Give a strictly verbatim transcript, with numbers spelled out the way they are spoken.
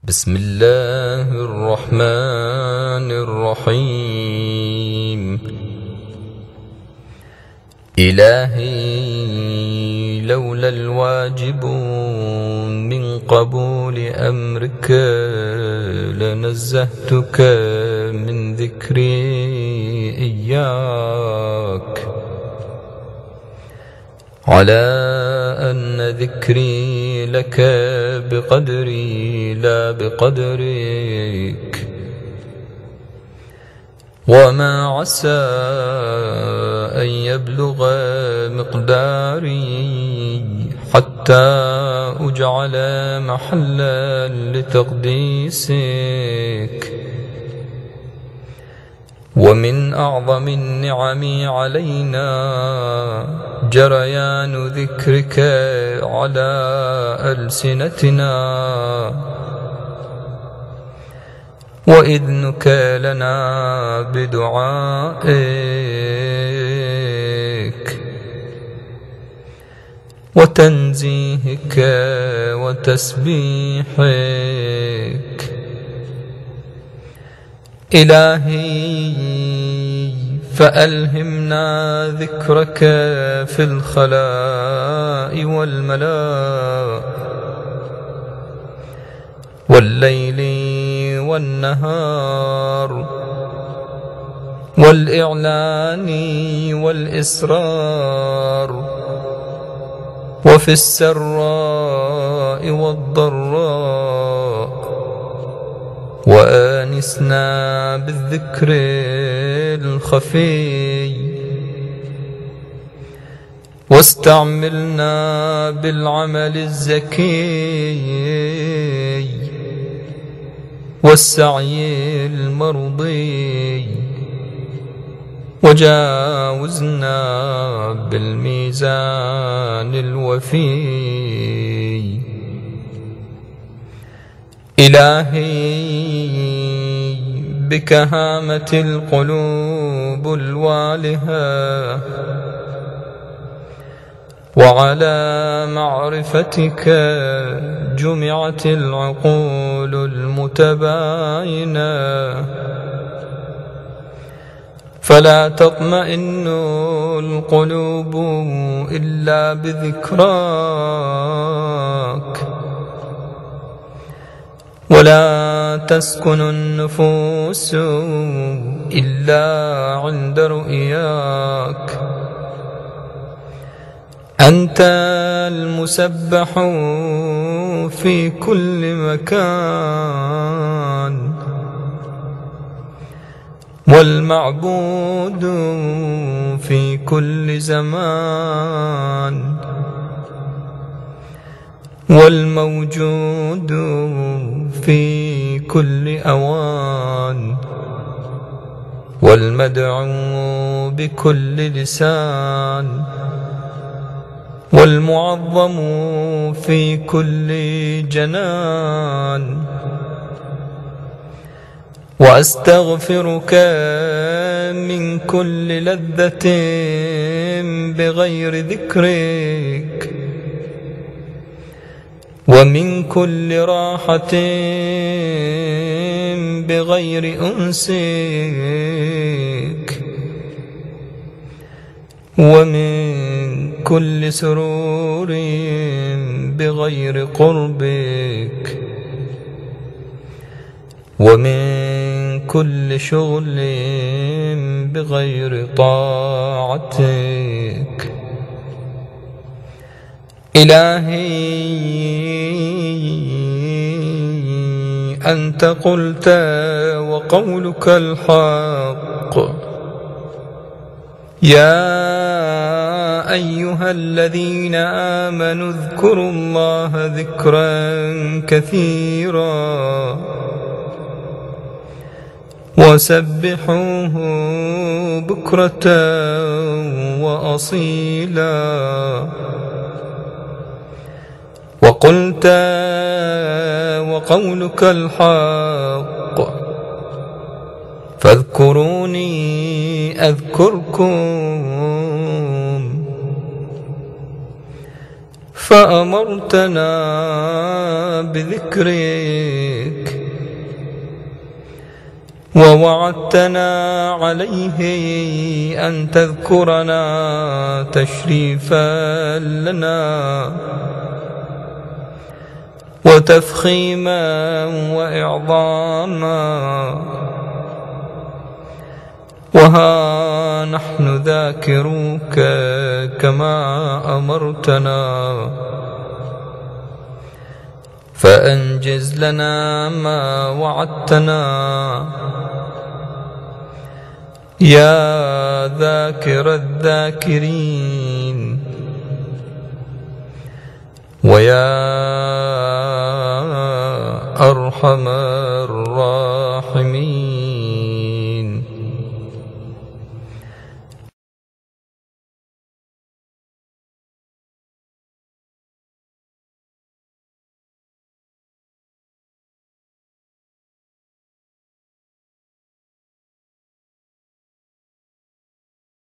بسم الله الرحمن الرحيم. إلهي لولا الواجب من قبول أمرك لنزهتك من ذكري إياك، على أن ذكري لك بقدري لا بقدرك، وما عسى أن يبلغ مقداري حتى أجعل محلا لتقديسك. ومن أعظم النعم علينا جريان ذكرك على ألسنتنا، وإذنك لنا بدعائك، وتنزيهك وتسبيحك. إلهي فألهمنا ذكرك في الخلاء والملاء، والليل والنهار، والإعلان والإسرار، وفي السراء والضراء. وآنسنا بالذكر الخفي، واستعملنا بالعمل الزكي والسعي المرضي، وجاوزنا بالميزان الوفي. إلهي بك هامت القلوب الوالهة، وعلى معرفتك جمعت العقول المتباينة، فلا تطمئن القلوب إلا بذكراك، ولا تسكن النفوس إلا عند رؤياك. أنت المسبح في كل مكان، والمعبود في كل زمان، والموجود في كل أوان، والمدعو بكل لسان، والمعظم في كل جنان. وأستغفرك من كل لذة بغير ذكرك، ومن كل راحة بغير أنسك، ومن كل سرور بغير قربك، ومن كل شغل بغير طاعتك. إلهي أنت قلت وقولك الحق، يا أيها الذين آمنوا اذكروا الله ذكرا كثيرا، وسبحوه بكرة وأصيلا. وقلت وقولك الحق، فاذكروني أذكركم، فأمرتنا بذكرك ووعدتنا عليه أن تذكرنا تشريفا لنا وتفخيما وإعظاما، وها نحن ذاكروك كما أمرتنا، فأنجز لنا ما وعدتنا يا ذاكر الذاكرين ويا أرحم الراحمين.